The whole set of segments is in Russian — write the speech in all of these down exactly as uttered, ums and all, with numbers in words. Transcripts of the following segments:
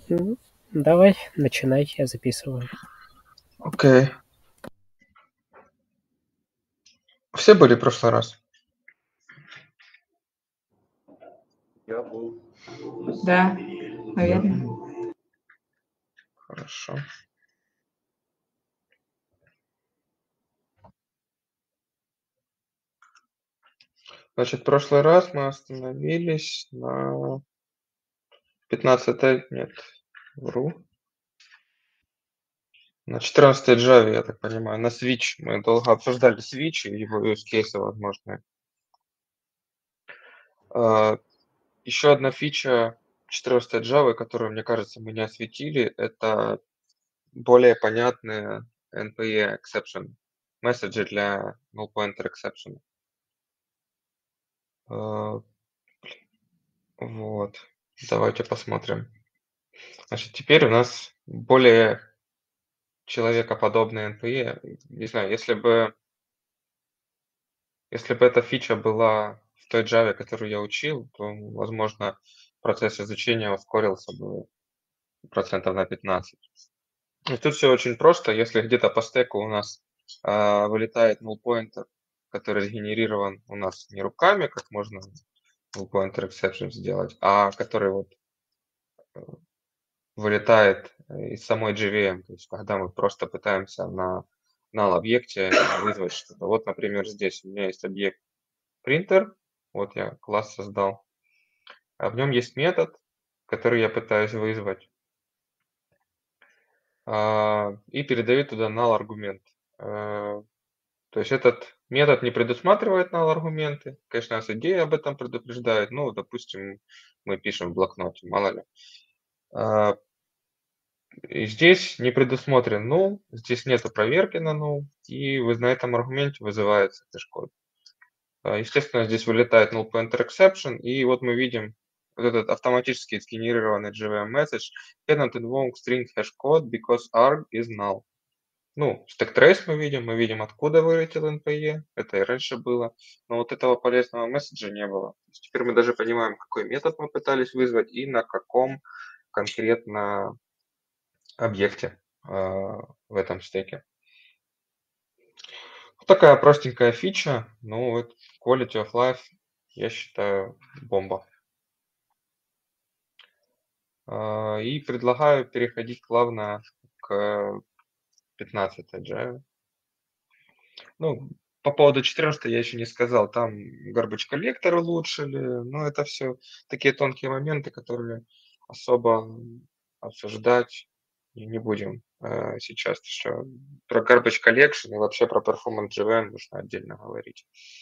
Ну, давай, начинай, я записываю. Окей. Все были в прошлый раз? Я был. Да, наверное. Мгм. Хорошо. Значит, в прошлый раз мы остановились на пятнадцатой, нет, вру. На четырнадцатой Java, я так понимаю, на Switch. Мы долго обсуждали Switch и его use cases возможные. А, Еще одна фича четырнадцатой Java, которую, мне кажется, мы не осветили, это более понятные эн пи и exception, месседжи для null pointer exception. А, Вот. Давайте посмотрим. Значит, теперь у нас более человекоподобные эн пи и. Не знаю, если бы, если бы эта фича была в той Java, которую я учил, то, возможно, процесс изучения ускорился бы процентов на пятнадцать. И тут все очень просто. Если где-то по стеку у нас а, вылетает null pointer, который сгенерирован у нас не руками, как можно null pointer exception сделать, а который вот вылетает из самой джей ви эм, то есть когда мы просто пытаемся на null объекте вызвать что-то. Вот, например, здесь у меня есть объект printer, вот я класс создал, а в нем есть метод, который я пытаюсь вызвать, а, и передаю туда null аргумент. А, То есть этот метод не предусматривает null аргументы. Конечно, нас идея об этом предупреждает. Ну, допустим, мы пишем в блокноте, мало ли. А, И здесь не предусмотрен null, здесь нет проверки на null, и вы- на этом аргументе вызывается хэш-код. А, Естественно, здесь вылетает null pointer exception, и вот мы видим вот этот автоматически сгенерированный джей ви эм message cannot invoke string hashcode because arg is null. Ну, stack trace мы видим, мы видим, откуда вылетел эн пи и, это и раньше было, но вот этого полезного месседжа не было. То есть теперь мы даже понимаем, какой метод мы пытались вызвать и на каком конкретно объекте а, в этом стеке. Вот такая простенькая фича, ну вот quality of life, я считаю, бомба. А, И предлагаю переходить плавно к пятнадцатой Java. Ну, по поводу четырнадцатой я еще не сказал, там garbage коллектор улучшили, но это все такие тонкие моменты, которые особо обсуждать и не будем э, сейчас еще. Про garbage collection и вообще про performance джей ви эм нужно отдельно говорить.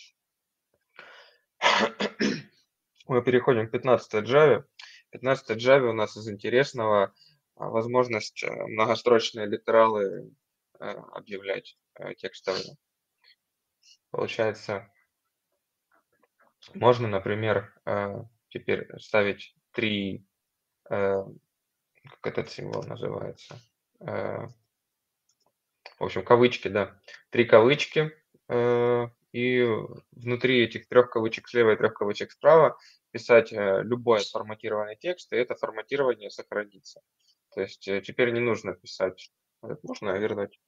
Мы переходим к пятнадцатой Java. В пятнадцатой Java у нас из интересного а, возможность э, многострочные литералы э, объявлять э, текстовые. Получается, можно, например, э, теперь ставить три, э, как этот символ называется, э, в общем, кавычки, да, три кавычки, э, и внутри этих трех кавычек слева и трех кавычек справа писать э, любой отформатированный текст, и это форматирование сохранится. То есть э, теперь не нужно писать. Вот, можно вернуть?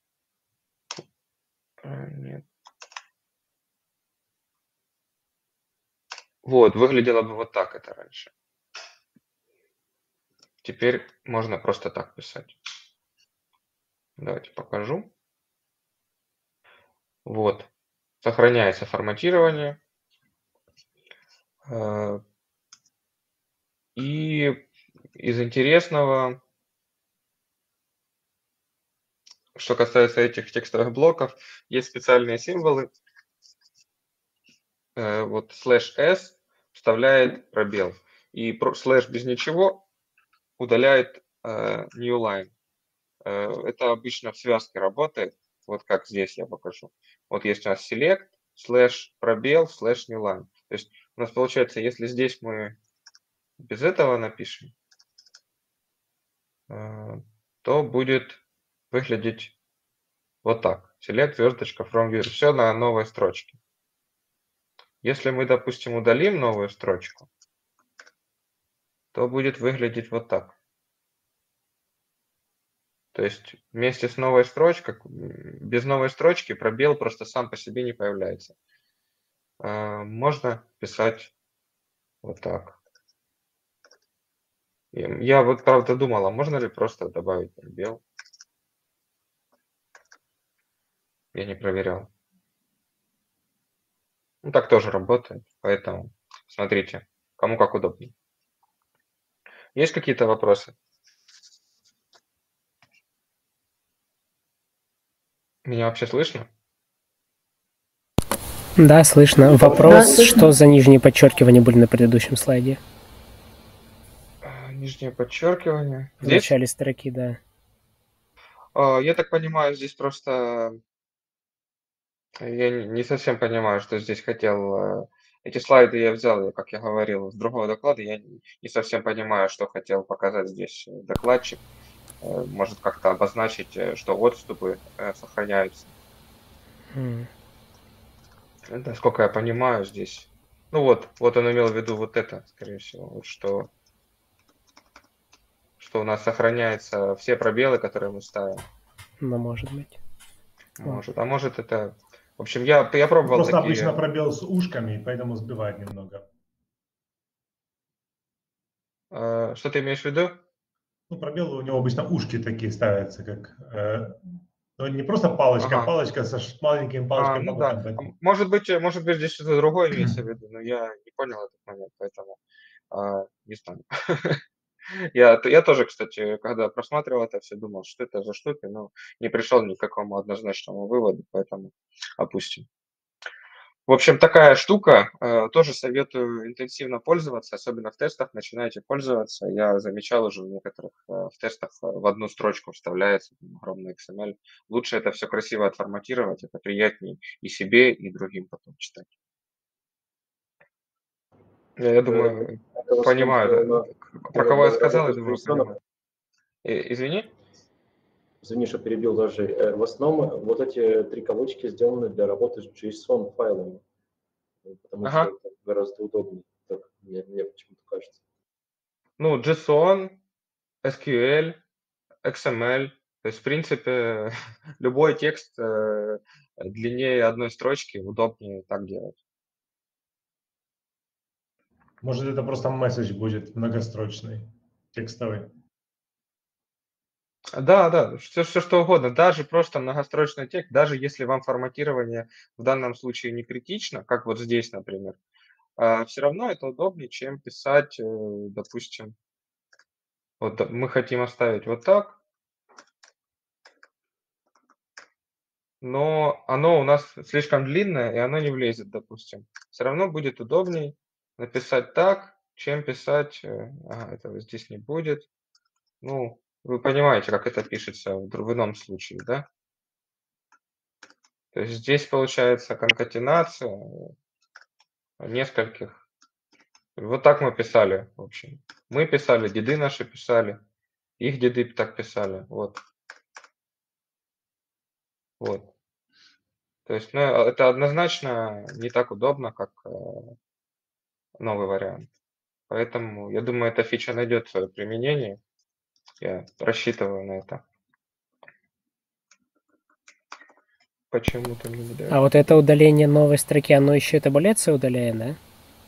Э, Нет. Вот, выглядело бы вот так это раньше. Теперь можно просто так писать. Давайте покажу. Вот. Сохраняется форматирование. Э, И из интересного, что касается этих текстовых блоков, есть специальные символы. Э, Вот слэш s вставляет пробел. И про- слэш без ничего удаляет э, new line. Э, Это обычно в связке работает. Вот как здесь я покажу. Вот есть у нас select, слэш пробел, слэш new line. То есть у нас получается, если здесь мы без этого напишем, э, то будет выглядеть вот так. Select, звездочка, from view. Все на новой строчке. Если мы, допустим, удалим новую строчку, то будет выглядеть вот так. То есть вместе с новой строчкой, без новой строчки пробел просто сам по себе не появляется. Можно писать вот так. Я вот правда думал, а можно ли просто добавить пробел? Я не проверял. Ну, так тоже работает, поэтому смотрите, кому как удобнее. Есть какие-то вопросы? Меня вообще слышно? Да, слышно. Вопрос, слышно. что за нижние подчеркивания были на предыдущем слайде? А, Нижнее подчеркивание. В Здесь? начале строки, да. А, Я так понимаю, здесь просто я не не совсем понимаю, что здесь хотел. э, Эти слайды я взял, как я говорил, с другого доклада. Я не не совсем понимаю, что хотел показать здесь э, докладчик. Э, Может как-то обозначить, э, что отступы э, сохраняются. М. Э, Насколько я понимаю, здесь. Ну вот, вот он имел в виду вот это, скорее всего, вот что, что у нас сохраняются все пробелы, которые мы ставим. Ну, может быть. Может. А может это. В общем, я, я пробовал Просто такие. обычно пробел с ушками, поэтому сбивает немного. Э, Что ты имеешь в виду? Ну, пробелы у него обычно ушки такие ставятся, как э, ну, не просто палочка, а Ага. палочка со ш- маленькими А, палочками ну могут да. там А быть. м- Может быть, э, может быть, здесь что-то другое имеется в виду, но я не понял этот момент, поэтому а, не знаю. Я, т- я тоже, кстати, когда просматривал это все, думал, что это за штука, но не пришел ни к какому однозначному выводу, поэтому опустим. В общем, такая штука, э, тоже советую интенсивно пользоваться, особенно в тестах, начинайте пользоваться. Я замечал уже в некоторых э, в тестах э, в одну строчку вставляется там огромный икс эм эль. Лучше это все красиво отформатировать, это приятнее и себе, и другим потом читать. Я, я думаю, Это в основном понимаю, сделано, да, про кого я сделано для сказал, работы я с думаю, JSON. понимаю. Э, Извини? Извини, что перебил даже. Э, В основном вот эти три кавычки сделаны для работы с JSON файлами, потому что Ага. это гораздо удобнее, так мне, мне почему-то кажется. Ну, JSON, эс кью эль, икс эм эль. То есть, в принципе, любой текст э, длиннее одной строчки удобнее так делать. Может, это просто месседж будет многострочный, текстовый. Да, да, все, все что угодно, даже просто многострочный текст, даже если вам форматирование в данном случае не критично, как вот здесь, например, все равно это удобнее, чем писать, э, допустим, вот да, мы хотим оставить вот так, но оно у нас слишком длинное, и оно не влезет, допустим. Все равно будет удобнее написать так, чем писать, э, ага, этого здесь не будет. Ну, вы понимаете, как это пишется в, дру- в ином случае, да? То есть здесь получается конкатенация нескольких. Вот так мы писали, в общем. Мы писали, деды наши писали, их деды так писали. Вот, вот. То есть, ну, это однозначно не так удобно, как э, новый вариант. Поэтому, я думаю, эта фича найдет свое применение. Я рассчитываю на это. Почему-то мне не дает. А вот это удаление новой строки, оно еще табуляция удаляет, да?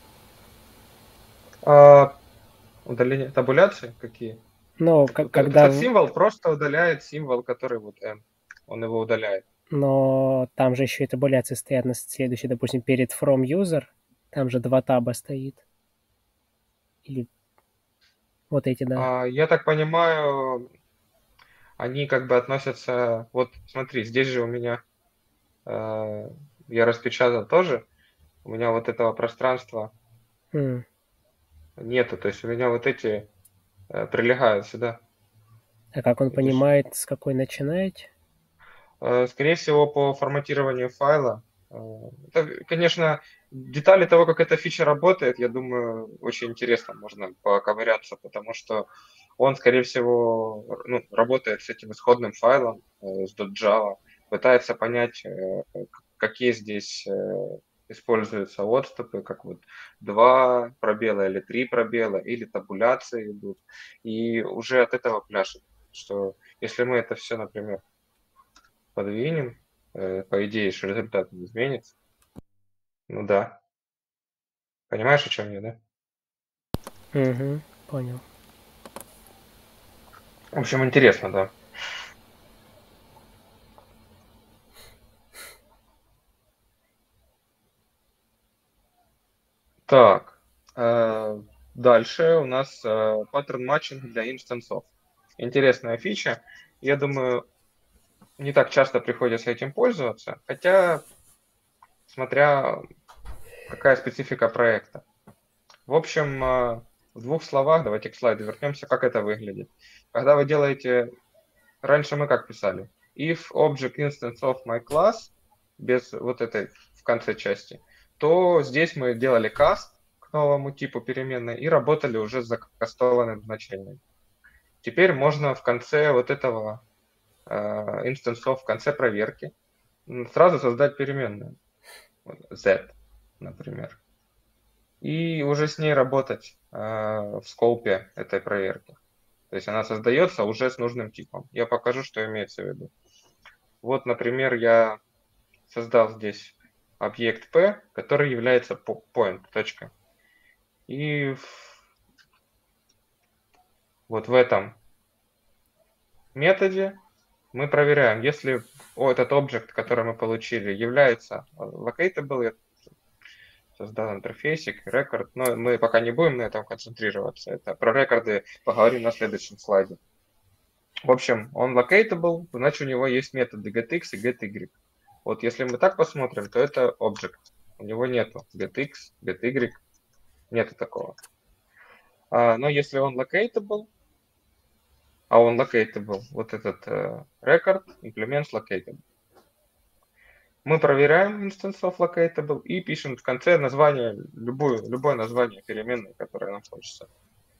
А, удаление табуляции какие? Ну, как, Вот когда... Этот в- символ просто удаляет символ, который вот N. Он его удаляет. Но там же еще и табуляции стоят на следующей, допустим, перед from user, там же два таба стоит. Или вот эти, да. А, я так понимаю, они как бы относятся... Вот смотри, здесь же у меня... э, я распечатал тоже. У меня вот этого пространства М. нету. То есть у меня вот эти э, прилегают сюда. А как он Видишь? понимает, с какой начинаете? Э, Скорее всего, по форматированию файла. Э, Это, конечно, детали того, как эта фича работает, я думаю, очень интересно, можно поковыряться, потому что он, скорее всего, р- ну, работает с этим исходным файлом, э, с .java, пытается понять, э, к- какие здесь э, используются отступы, как вот два пробела или три пробела, или табуляции идут, и уже от этого пляшет, что Если мы это все, например, подвинем, э, по идее, что результат не изменится. Ну да. Понимаешь, о чем я, да? Угу, понял. В общем, интересно, да. Так, э, дальше у нас э, паттерн матчинг для инстансов. Интересная фича. Я думаю, не так часто приходится этим пользоваться, хотя смотря какая специфика проекта. В общем, э, в двух словах, давайте к слайду вернемся, как это выглядит. Когда вы делаете, раньше мы как писали? If object instance of my class, без вот этой в конце части, то здесь мы делали каст к новому типу переменной и работали уже с закастованным значением. Теперь можно в конце вот этого э, инстансов, в конце проверки, сразу создать переменную. Z, например. И уже с ней работать э, в скопе этой проверки. То есть она создается уже с нужным типом. Я покажу, что имеется в виду. Вот, например, я создал здесь объект P, который является point, точка. И в, вот в этом методе мы проверяем, если о, этот объект, который мы получили, является locatable, я создал интерфейсик, рекорд, но мы пока не будем на этом концентрироваться. Это про рекорды поговорим на следующем слайде. В общем, он locatable, значит у него есть методы getX и getY. Вот если мы так посмотрим, то это object. У него нету getX, getY, нету такого. А, но если он locatable, а он locatable, вот этот uh, record implements locatable. Мы проверяем instance of locatable и пишем в конце название, любую, любое название переменной, которое нам хочется.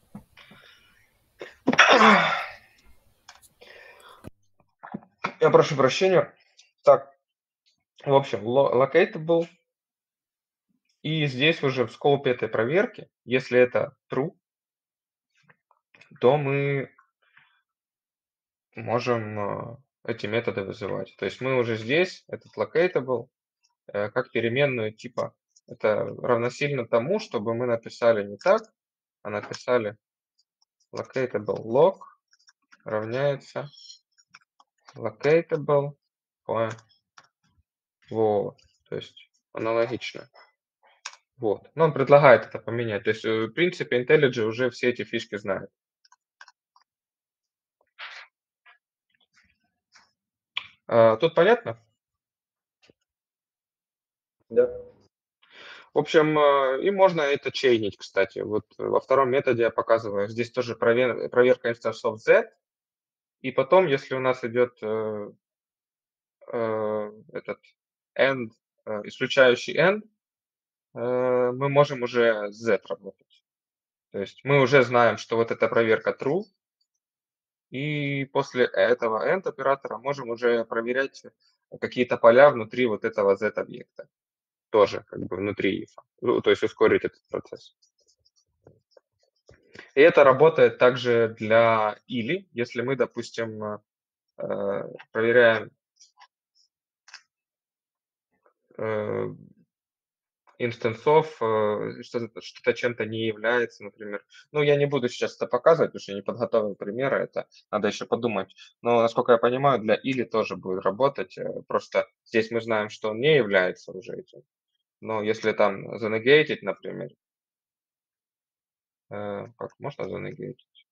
Я прошу прощения. Так, в общем, locatable. И здесь уже в скопе этой проверки, если это true, то мы можем эти методы вызывать. То есть мы уже здесь, этот locatable, как переменную типа, это равносильно тому, чтобы мы написали не так, а написали locatable log равняется locatable point. Вот, то есть аналогично. Вот. Но он предлагает это поменять. То есть, в принципе, IntelliJ уже все эти фишки знает. А, тут понятно? Да. В общем, и можно это чейнить, кстати. Вот во втором методе я показываю. Здесь тоже провер, проверка инстансов Z. И потом, если у нас идет э, э, этот end, э, исключающий end, э, мы можем уже с Z работать. То есть мы уже знаем, что вот эта проверка true. И после этого end оператора можем уже проверять какие-то поля внутри вот этого Z-объекта. Тоже как бы внутри if. Ну, то есть ускорить этот процесс. И это работает также для или, если мы, допустим, проверяем инстансов, что-то, что-то чем-то не является, например. Ну, я не буду сейчас это показывать, потому что я не подготовил примеры, это надо еще подумать. Но, насколько я понимаю, для или тоже будет работать. Просто здесь мы знаем, что он не является уже этим. Но если там занегейтить, например, как можно занегейтить?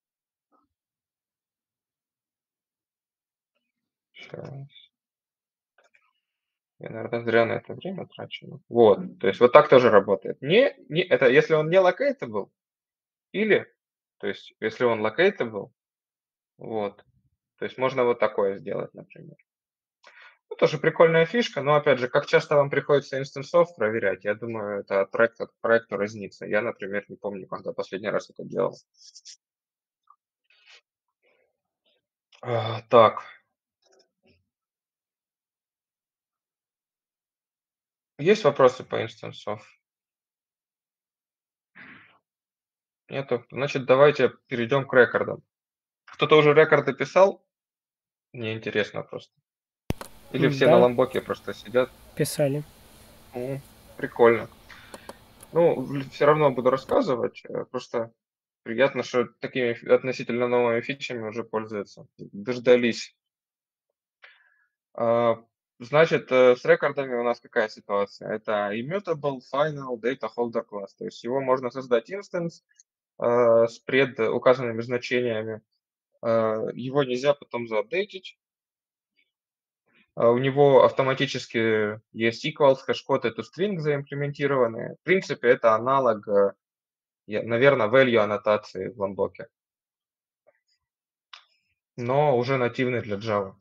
Сейчас. Я, наверное, зря на это время трачу. Вот, то есть вот так тоже работает. Не, не, это если он не locatable, или, то есть если он locatable, вот, то есть можно вот такое сделать, например. Ну, тоже прикольная фишка, но, опять же, как часто вам приходится инстансов проверять, я думаю, это от проекта к проекту разнится. Я, например, не помню, когда последний раз это делал. А, так. Есть вопросы по инстансов? Нету? Значит, давайте перейдем к рекордам. Кто-то уже рекорды писал? неинтересно просто. Или все Да. на ламбоке просто сидят. Писали. Ну, прикольно. Ну, все равно буду рассказывать. э, Просто приятно, что такими фи- относительно новыми фичами уже пользуются. Дождались. А, Значит, э, с рекордами у нас какая ситуация? Это immutable final data holder class. То есть его можно создать инстанс э, с пред указанными значениями. Э, Его нельзя потом заапдейтить. А У него автоматически есть equals, хэш-код и toString заимплементированы. В принципе, это аналог, э, я- наверное, value аннотации в ламбоке, но уже нативный для Java.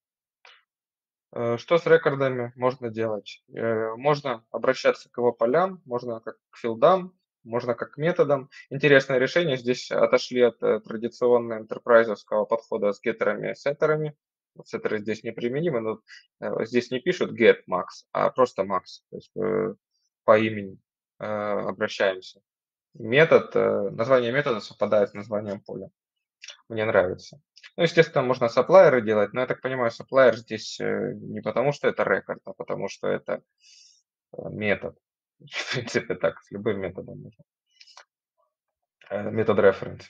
Э, Что с рекордами можно делать? Э, Можно обращаться к его полям, можно как к филдам, можно как к методам. Интересное решение. Здесь отошли от э, традиционного энтерпрайзовского подхода с геттерами и сеттерами. Сеттеры здесь неприменимы, но э, здесь не пишут get max, а просто max. То есть э, по имени э, обращаемся. Метод, э, название метода совпадает с названием поля. Мне нравится. Ну, естественно, можно сапплайеры делать, но я так понимаю, сапплайер здесь э, не потому, что это рекорд, а потому что это э, метод. В принципе, так, с любым методом можно. Э, Метод reference.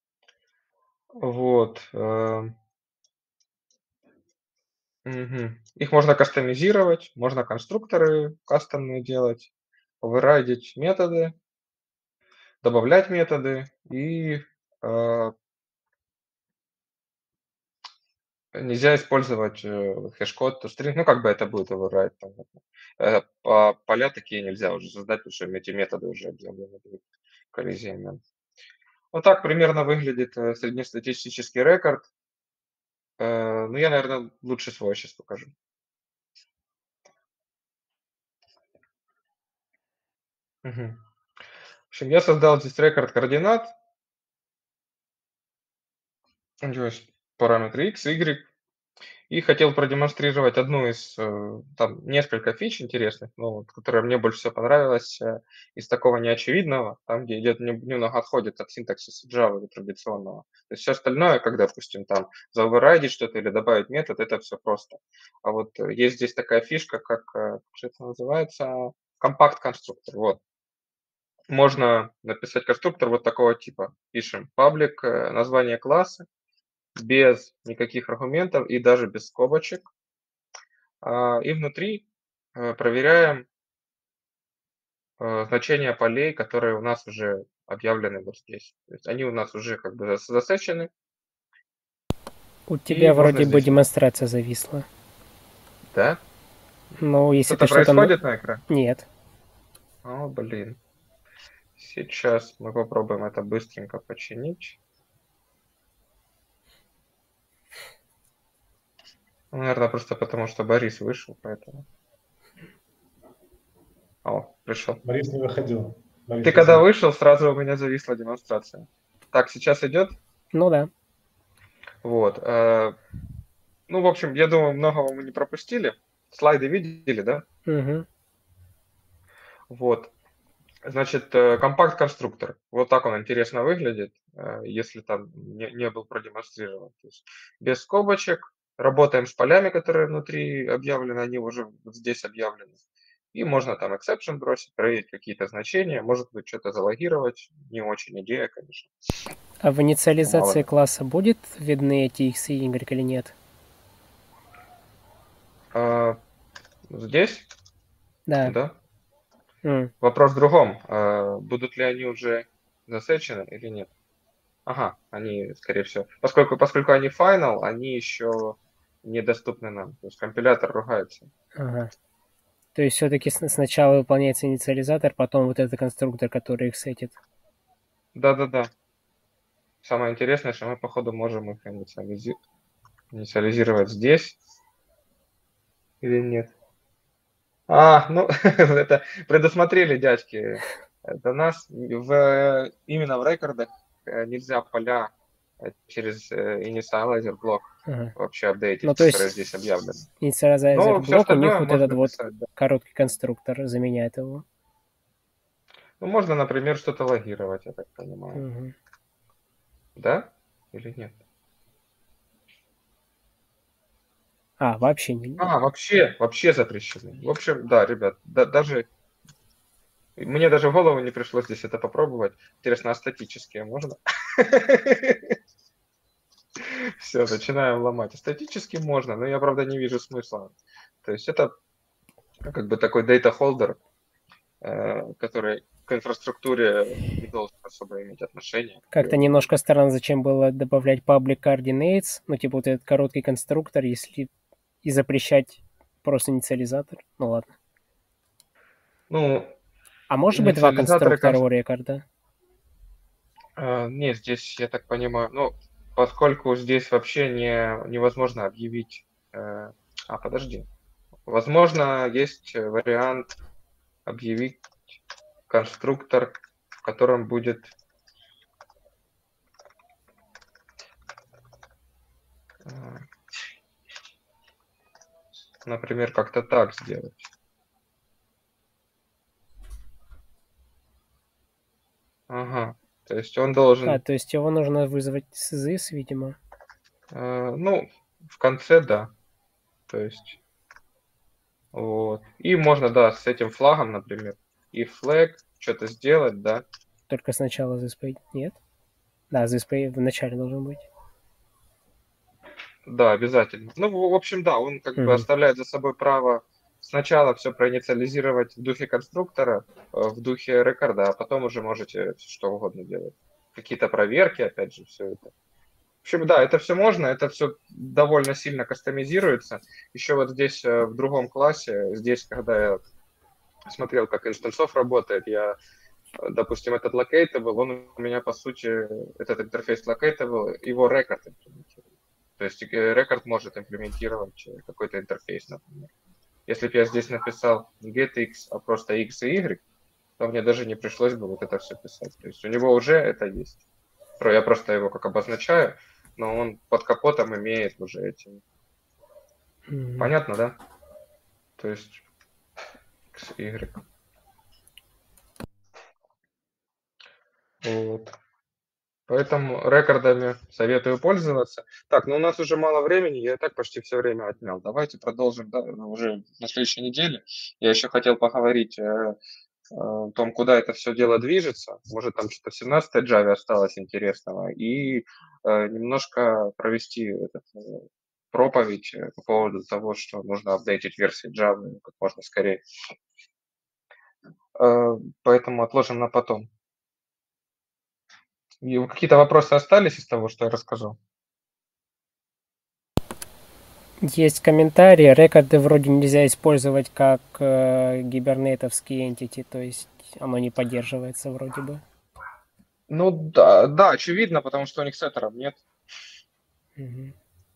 Вот. э, мгм. Их можно кастомизировать, можно конструкторы кастомные делать, оверрайдить методы, добавлять методы и э, нельзя использовать э, хэш-код toString, ну как бы это будет override. Там, э, по- поля такие нельзя уже создать, потому что эти методы уже объявлены будут коллизиями. Вот так примерно выглядит э, среднестатистический рекорд. Э, ну я, наверное, лучше свой сейчас покажу. Мгм. В общем, я создал здесь рекорд координат. У него есть параметры x, y. И хотел продемонстрировать одну из, э, там, несколько фич интересных, но вот, которая мне больше всего понравилась э, из такого неочевидного, там, где идет не- немного отходит от синтаксиса Java традиционного. То есть все остальное, как, допустим, там, заоверрайдить что-то или добавить метод, это все просто. А вот э, есть здесь такая фишка, как, э, как же это называется, компакт-конструктор. Вот. Можно написать конструктор вот такого типа. Пишем public, э, название класса, без никаких аргументов и даже без скобочек. А, И внутри э, проверяем э, значения полей, которые у нас уже объявлены вот здесь. То есть они у нас уже как бы зас- засечены, У и тебя можно вроде бы здесь уже. демонстрация зависла. Да? Ну, если Что-то ты что-то... на- происходит на экране? Нет. О, блин. Сейчас мы попробуем это быстренько починить. Ну, наверное, просто потому, что Борис вышел, поэтому. О, пришел. Борис не выходил. Борис Ты когда висел. вышел, сразу у меня зависла демонстрация. Так, сейчас идет? Ну да. Вот. э, Ну, в общем, я думаю, многого мы не пропустили. Слайды видели, да? Угу. Вот. Значит, э, компакт-конструктор. Вот так он интересно выглядит, э, если там не, не был продемонстрирован. То есть без скобочек. Работаем с полями, которые внутри объявлены, они уже вот здесь объявлены. И можно там exception бросить, проверить какие-то значения, может быть, что-то залогировать. Не очень идея, конечно. А в инициализации Мало ли. класса будет видны эти x и y или нет? А, здесь, Да. да. М. Вопрос в другом. А, будут ли они уже засечены или нет? Ага, они, скорее всего. Поскольку, поскольку они final, они еще недоступны нам. То есть компилятор ругается. Ага. То есть все-таки сначала выполняется инициализатор, потом вот этот конструктор, который их сетит. Да-да-да. Самое интересное, что мы, походу, можем их инициализи- инициализировать здесь или нет. А, ну, это предусмотрели дядьки. До нас в, именно в рекордах э, нельзя поля э, через э, initializer блок Ага. вообще апдейтить, Ну, то которые есть здесь объявлены. инициализатор Но все блок, у них остальное вот этот можно вот писать, да. короткий конструктор заменяет его. Ну, можно, например, что-то логировать, я так понимаю. Угу. Да? Или нет? А, вообще не. А, вообще, вообще запрещены. В общем, да, ребят, да, даже мне даже в голову не пришло здесь это попробовать. Интересно, а статические можно? Все, начинаем ломать. А статически можно, но я, правда, не вижу смысла. То есть это как бы такой data holder, э, который к инфраструктуре не должен особо иметь отношения. Как-то немножко странно, зачем было добавлять public coordinates, ну, типа вот этот короткий конструктор, если и запрещать просто инициализатор. Ну, ладно. Ну, а может быть два инициализаторы, конструктора конс- у рекорда? э, нет, здесь, я так понимаю, ну, поскольку здесь вообще не, невозможно объявить... э, а, подожди. Возможно, есть вариант объявить конструктор, в котором будет э, например, как-то так сделать. Ага. То есть он должен, А, то есть его нужно вызвать с this, видимо. э, ну, в конце, да. То есть, вот. И можно, да, с этим флагом, например, и flag что-то сделать, да. Только сначала this pay. Нет? Да, this pay в начале должен быть. Да, обязательно. Ну, в в общем, да, он как бы Мгм. оставляет за собой право сначала все проинициализировать в духе конструктора, э, в духе рекорда, а потом уже можете что угодно делать. Какие-то проверки, опять же, все это. В общем, да, это все можно, это все довольно сильно кастомизируется. Еще вот здесь, э, в другом классе, здесь, когда я смотрел, как инстансов работает, я, э, допустим, этот locatable, он у меня, по сути, этот интерфейс locatable, его рекорд имплементирует. То есть э, рекорд может имплементировать э, какой-то интерфейс, например. Если бы я здесь написал не getX, а просто x и y, то мне даже не пришлось бы вот это все писать. То есть у него уже это есть. Про- Я просто его как обозначаю, но он под капотом имеет уже эти. Мгм. Понятно, да? То есть x, y. Вот. Поэтому рекордами советую пользоваться. Так, ну у нас уже мало времени, я и так почти все время отнял. Давайте продолжим, да, уже на следующей неделе. Я еще хотел поговорить э, э, о том, куда это все дело движется. Может, там что-то в семнадцатой Java осталось интересного. И э, немножко провести этот, э, проповедь э, по поводу того, что нужно апдейтить версии Java как можно скорее. Э, Поэтому отложим на потом. И какие-то вопросы остались из того, что я рассказал? Есть комментарии. Рекорды вроде нельзя использовать как э, гибернетовские entity, то есть оно не поддерживается вроде бы. Ну да, да, очевидно, потому что у них сеттеров нет. Мгм.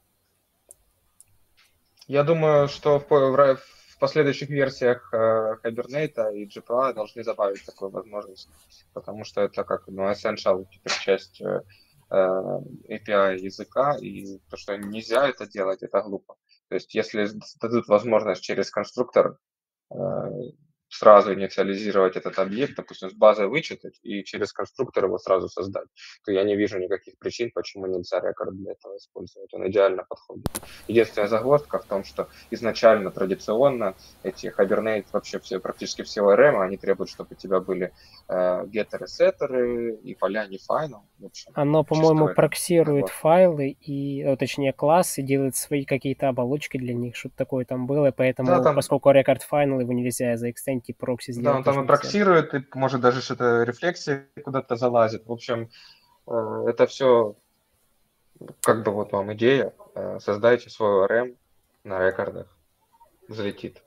Я думаю, что в, по- в ра- в последующих версиях э, Hibernate и джи пи эй должны добавить такую возможность, потому что это как ну, essential теперь часть э, э, эй пи ай языка, и то, что нельзя это делать, это глупо. То есть если дадут возможность через конструктор э, сразу инициализировать этот объект, допустим, с базы вычитать и через конструктор его сразу создать, то я не вижу никаких причин, почему нельзя рекорд для этого использовать. Он идеально подходит. Единственная загвоздка в том, что изначально традиционно эти Hibernate, вообще все, практически все о эр эм, они требуют, чтобы у тебя были э, геттеры, сеттеры и поля не final. В общем, Оно, чисто по-моему, в этом проксирует загвоздка. файлы и, э, точнее, классы, делает свои какие-то оболочки для них, что-то такое там было, и Да, поэтому, там поскольку рекорд файл его нельзя заэкстендить, и прокси Да, сделать он там тоже и нельзя. проксирует, и может даже что-то рефлексия куда-то залазит. В общем, э, это все как бы вот вам идея. Э, Создайте свой эр эм на рекордах. Взлетит.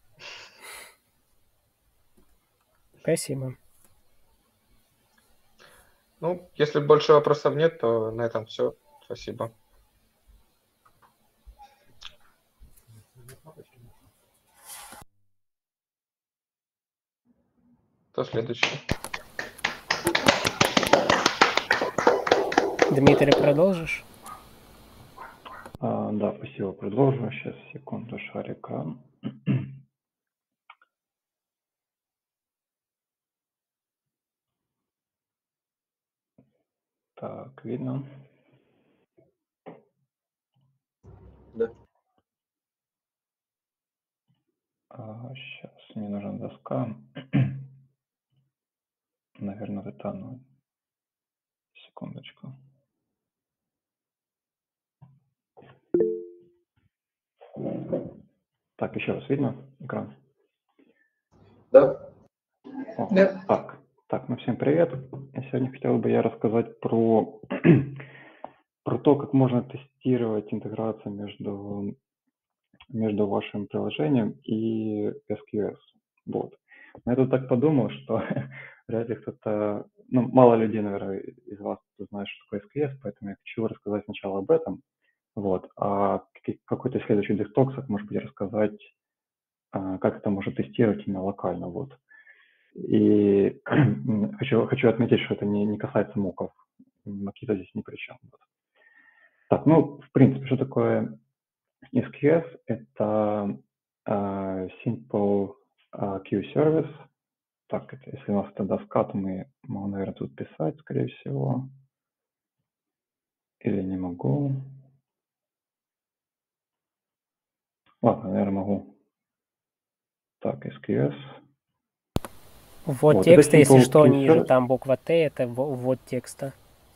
Спасибо. Ну, если больше вопросов нет, то на этом все. Спасибо. Кто следующий? Дмитрий, продолжишь? А, да, спасибо. Продолжу. Сейчас, секунду, шарика. Так, видно? Да. сейчас мне нужна доска. Наверное, вот это оно. Секундочку. Так, еще раз видно экран? Да. О, Да. так, так, ну всем привет. Я сегодня хотел бы я рассказать про, про то, как можно тестировать интеграцию между, между вашим приложением и эс кью эс. Вот. Но я тут так подумал, что вряд ли кто-то, ну, мало людей, наверное, из вас знает, что такое эс кью эс, поэтому я хочу рассказать сначала об этом. Вот. А в какой-то следующий десктоксах, может быть, рассказать, как это можно тестировать именно локально. Вот. И хочу, хочу отметить, что это не, не касается муков. Макита здесь ни при чем. Вот. Так, ну, в принципе, что такое эс кью эс? Это uh, Simple uh, Queue Service. Так, это, если у нас это доска, то мы могу, наверное, тут писать, скорее всего. Или не могу. Ладно, наверное, могу. Так, эс кью эс. Ввод вот, текста, если что, Queue ниже, Service. там буква Т, это ввод текста.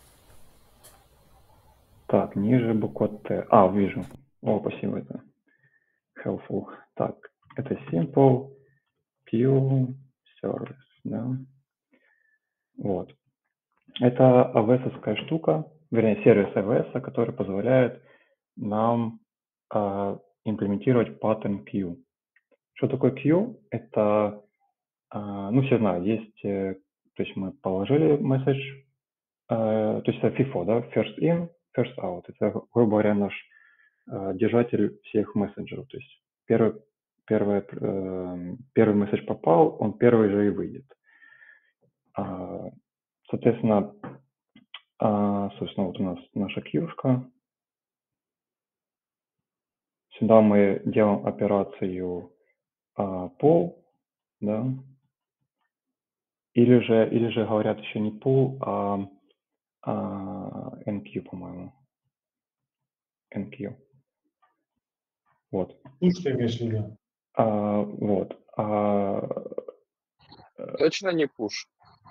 Так, ниже буква Т. А, вижу. О, спасибо, это helpful. Так, это Simple Queue Service, да. Вот. Это эй ви эс-овская штука, вернее, сервис эй ви эс, который позволяет нам э, имплементировать паттерн queue. Что такое queue? Это, э, ну, все знают, есть, э, то есть мы положили message, э, то есть это фифо, да, first in, first out. Это, грубо говоря, наш э, держатель всех мессенджеров. То есть первый, первый, э, первый месседж попал, он первый же и выйдет. Э, соответственно, э, собственно, вот у нас наша кьюшка. Сюда мы делаем операцию э, pull, да, или же, или же говорят еще не pull, а, а эн кью, по-моему. эн кью. Вот. Push ты имеешь в виду? А, вот. А, Точно не push.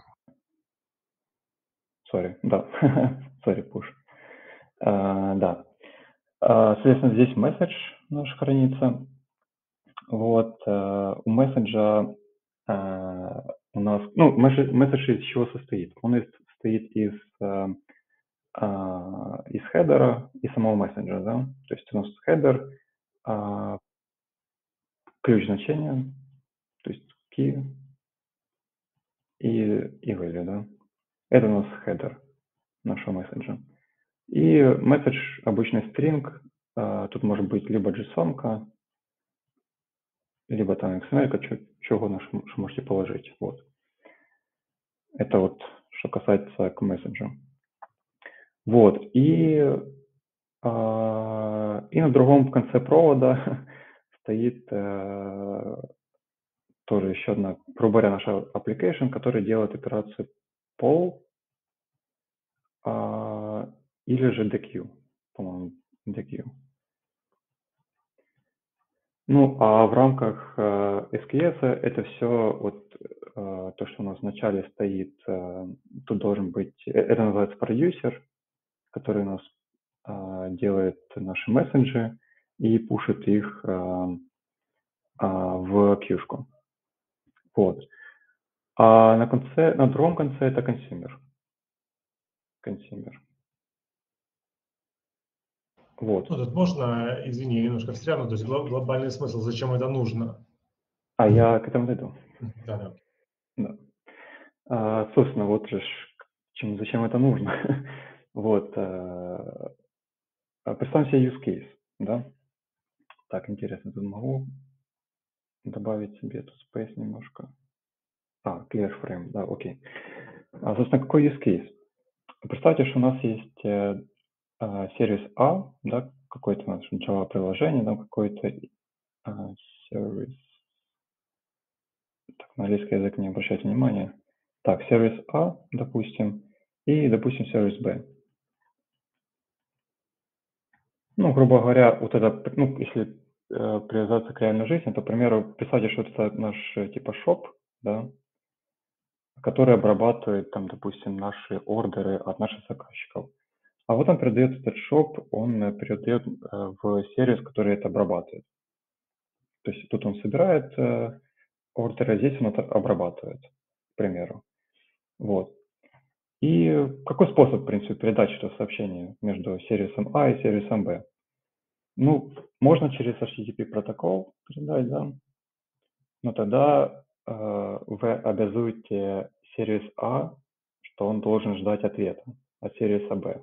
Sorry, да. Sorry, push. А, да. А, соответственно, здесь месседж наш хранится. Вот. А, у месседжа а, у нас, ну, месседж из чего состоит? Он из, состоит из а, а, из хедера и самого мессенджера, да? То есть у нас хедер, а, ключ значения, то есть key и, и value, да? Это у нас хедер нашего месседжа. И месседж обычный string, а, тут может быть либо JSON-ка, либо там икс эм эль-ка, что угодно, что можете положить. Вот. Это вот что касается к месседжу. Вот. И, а, и на другом конце провода стоит а, тоже еще одна, грубо говоря, наша application, которая делает операцию pull а, или же dequeue, по-моему, dequeue. Ну, а в рамках э, эс кью эс это все вот э, то, что у нас вначале стоит, э, тут должен быть, э, это называется продюсер, который у нас э, делает наши месседжи и пушит их э, э, в кьюшку. Вот. А на конце, на другом конце это консюмер. Консюмер. Вот. Ну, тут можно, извини, немножко встряну, то есть глобальный смысл, зачем это нужно? А я к этому дойду. Да, да. Да. А, собственно, вот же чем, зачем это нужно. Вот. А, представим себе use case, да? Так, интересно, тут могу добавить себе тут space немножко. А, clear frame, да, окей. А, собственно, какой use case? Представьте, что у нас есть э, э, сервис А, да, какое-то у нас Java приложение, да, какой-то э, сервис. Так, на английский язык не обращайте внимания. Так, сервис А, допустим, и, допустим, сервис Б. Ну, грубо говоря, вот это, ну, если э, привязаться к реальной жизни, то, к примеру, представьте, что это наш э, типа шоп, да, который обрабатывает там, допустим, наши ордеры от наших заказчиков. А вот он передает этот шоп, он э, передает э, в сервис, который это обрабатывает. То есть тут он собирает э, ордеры, а здесь он это обрабатывает, к примеру. Вот. И какой способ, в принципе, передачи этого сообщения между сервисом А и сервисом Б? Ну, можно через эйч ти ти пи протокол передать, да, но тогда э, вы обязуете сервис А, что он должен ждать ответа от сервиса Б.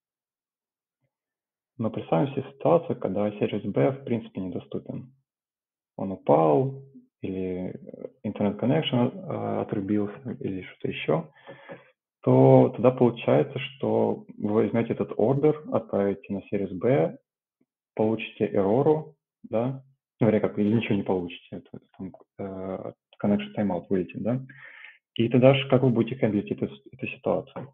Но представим себе ситуацию, когда сервис Б в принципе недоступен. Он упал, или интернет-коннекшн э, отрубился, или что-то еще, то тогда получается, что вы возьмете этот ордер, отправите на сервис Б, получите эрору, да, ну, вернее, как, или ничего не получите, это, там, э, connection timeout вылетит, да, и тогда ж как вы будете хендлить эту, эту ситуацию?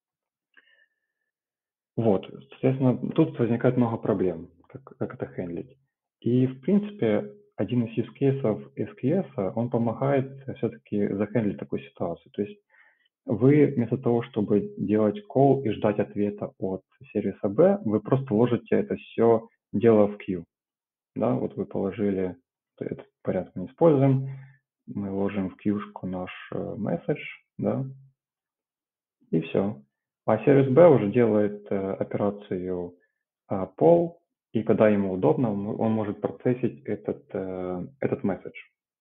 Вот, соответственно, тут возникает много проблем, как, как это хендлить. И, в принципе, один из use cases эс кью эс, он помогает все-таки захендлить такую ситуацию. То есть вы вместо того, чтобы делать call и ждать ответа от сервиса B, вы просто ложите это все дело в queue. Да, вот вы положили, этот порядок мы не используем, мы ложим в queue-шку наш message, да, и все. А сервис B уже делает э, операцию э, poll, и когда ему удобно, он, он может процессить этот, э, этот месседж.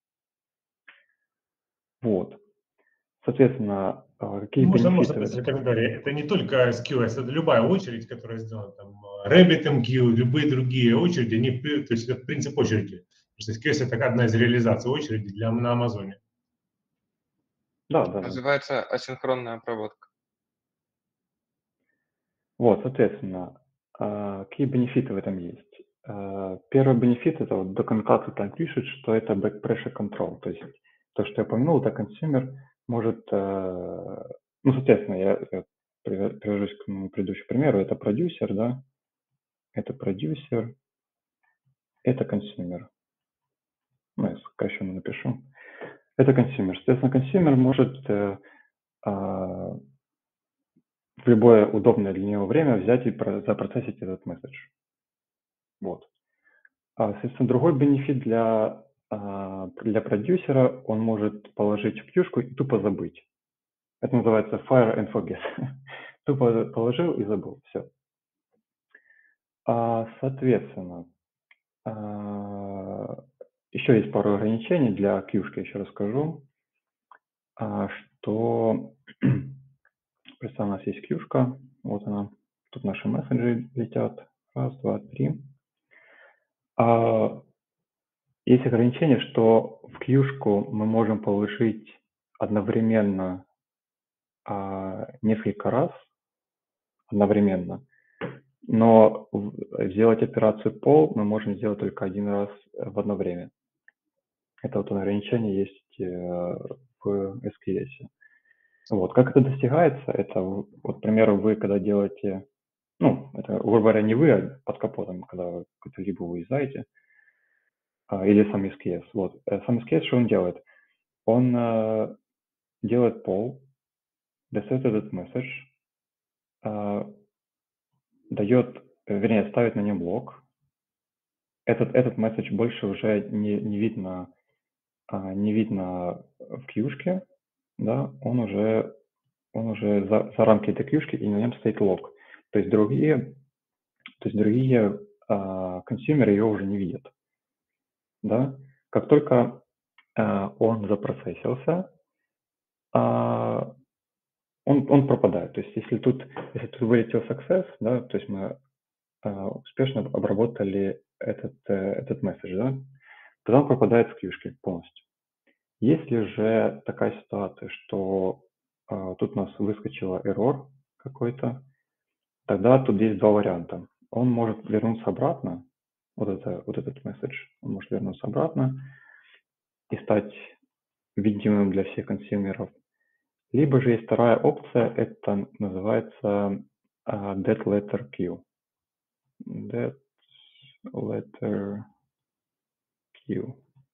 Вот. Соответственно, э, какие Можно, бенефиты? можно просто комментарий. Это не только эс кью эс, это любая очередь, которая сделана, там, RabbitMQ, любые другие очереди, они, то есть это принцип очереди. Потому что эс кью эс это одна из реализаций очереди для, на Амазоне. Да, да. Называется асинхронная обработка. Вот, соответственно, какие бенефиты в этом есть? Первый бенефит – это вот документация там пишет, что это back pressure control. То есть то, что я упомянул, это консюмер может, ну, соответственно, я, я привяжусь к моему предыдущему примеру, это продюсер, да, это продюсер, это консюмер. Ну, я сокращенно напишу. Это консюмер. Соответственно, консюмер может в любое удобное для него время взять и запроцессить этот месседж. Вот. А, соответственно, другой бенефит для, для продюсера, он может положить в кьюшку и тупо забыть. Это называется fire and forget. Тупо положил и забыл. Все. А, соответственно, а, еще есть пару ограничений для кьюшки, еще расскажу. А, что, представь, у нас есть кьюшка, вот она, тут наши месседжи летят. Раз, два, три. А, есть ограничение, что в кьюшку мы можем положить одновременно а, несколько раз, одновременно, но сделать операцию poll мы можем сделать только один раз в одно время. Это вот ограничение есть в эс кью эс. Вот. Как это достигается? Это, вот, к примеру, вы когда делаете, ну, это, грубо говоря, не вы, а под капотом, когда какую-то либо вы издаете, или сам эс кью эс. Вот. Сам эс кью эс, что он делает? Он uh, делает poll, достает этот месседж, uh, дает, вернее, ставит на нем лог. Этот, этот месседж больше уже не, не видно, uh, не видно в кьюшке, да, он уже, он уже за, за рамки этой кьюшки, и на нем стоит лог. То есть другие, то есть другие uh, консюмеры ее уже не видят. Да? Как только uh, он запроцессился, uh, Он, он пропадает. То есть если тут, если тут вылетел success, да, то есть мы э, успешно обработали этот, э, этот месседж, да, тогда он пропадает с кьюшки полностью. Если же такая ситуация, что э, тут у нас выскочила error какой-то, тогда тут есть два варианта. Он может вернуться обратно, вот, это, вот этот месседж, он может вернуться обратно и стать видимым для всех консюмеров. Либо же есть вторая опция, это называется uh, dead letter queue. Dead letter queue.